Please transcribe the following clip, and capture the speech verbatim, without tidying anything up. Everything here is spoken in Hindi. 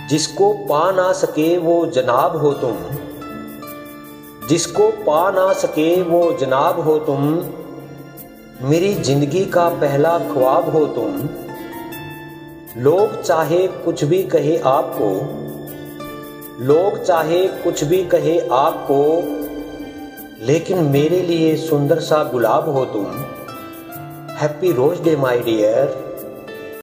जिसको पा ना सके वो जनाब हो तुम, जिसको पा ना सके वो जनाब हो तुम, मेरी जिंदगी का पहला ख्वाब हो तुम। लोग चाहे कुछ भी कहे आपको, लोग चाहे कुछ भी कहे आपको, लेकिन मेरे लिए सुंदर सा गुलाब हो तुम। Happy rose day my dear.